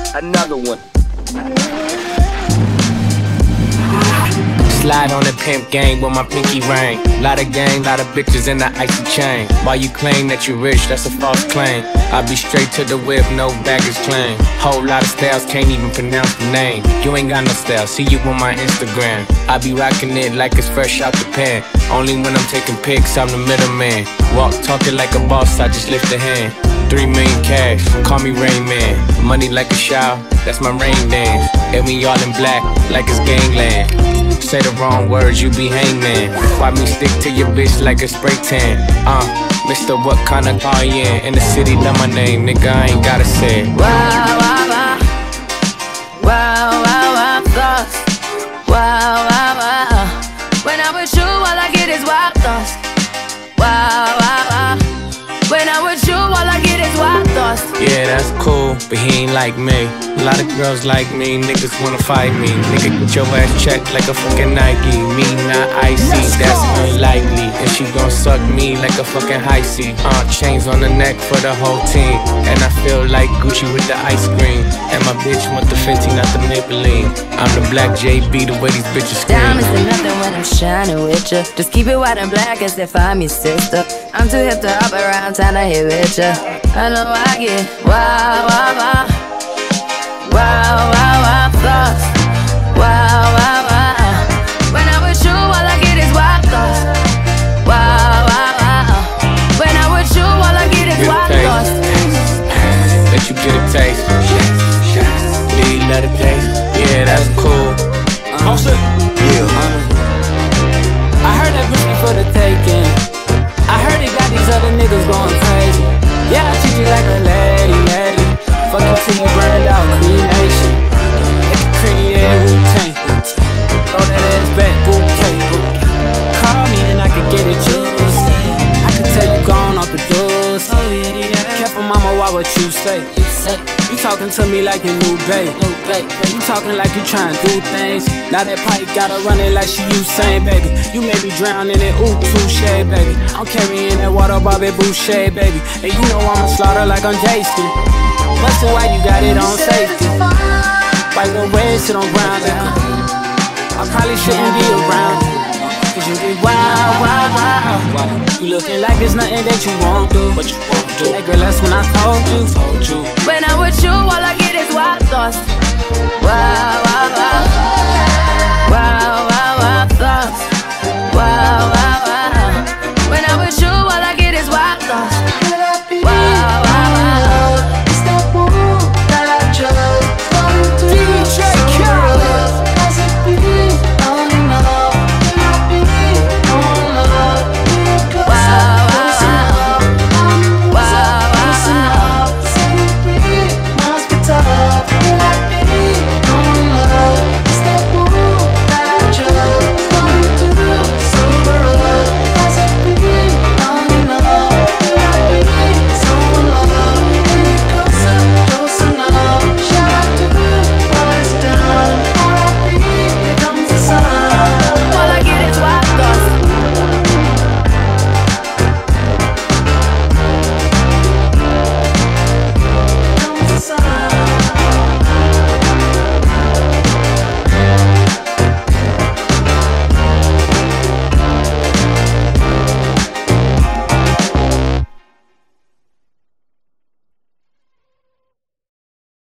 Another one. Slide on the pimp gang with my pinky ring. Lot of gang, lot of bitches in the icy chain. While you claim that you rich, that's a false claim. I be straight to the whip, no baggage claim. Whole lot of styles, can't even pronounce the name. You ain't got no style, see you on my Instagram. I be rocking it like it's fresh out the pan. Only when I'm taking pics, I'm the middleman. Walk talking like a boss, I just lift a hand. 3 million cash, call me Rain Man. Money like a shower, that's my rain dance. And we all in black, like it's gangland. Say the wrong words, you be hangman. Why me stick to your bitch like a spray tan? Mister, what kind of car you in the city, love my name, nigga, I ain't gotta say it. Wow, wow, wow. Wow, wow, wow, thoughts. Wow, wow, wow. When I'm with you, all I get is wild thoughts. Wow, wow, wow. When I'm with you, all I get is wild thoughts. Yeah, that's cool, but he ain't like me. A lot of girls like me, niggas wanna fight me. Nigga, get your ass checked like a fucking Nike. Me not icy, that's unlikely. And she gon' suck me like a fucking high C. Chains on the neck for the whole team. And I feel like Gucci with the ice cream. And my bitch want the Fenty, not the Maybelline. I'm the black JB, the way these bitches scream. Diamonds are nothing when I'm shining with ya. Just keep it white and black as if I'm your sister. I'm too hip to hop around, time to hit with ya. I know I get wow, wow, wow. Wow, wow, wow, thoughts. Wow, wow, wow. When I'm with you, all I get is wild thoughts. Wow, wow, wow. When I'm with you, all I get is wild thoughts. Let you get a taste. Do you let it taste? Yeah, that's cool. I heard that pussy for the taking. I heard it got these other niggas going crazy. Yeah, I treat you like a lady, lady. Fuck you till you burned out, cremation. Like a creamy air Wu-Tang. Throw that ass back, Wu-Tang. Call me and I could get it juice. I could tell you gone off the doors. Careful mama, why what you say? You talking to me like your new babe. You talking like you trying to do things. Now that pipe gotta run it like she Usain, baby. You may be drowning in ooh, touche, baby. I'm carrying that water, Bobby Boucher, baby. And you know I'ma slaughter like I'm Jason. Bustin' why you got it on safety. White with red, sit on ground. I probably shouldn't be around you, cause you be wild, wild, wild. You looking like there's nothing that you won't do. But you won't do. Hey girl, that's when I told you. When I'm with you,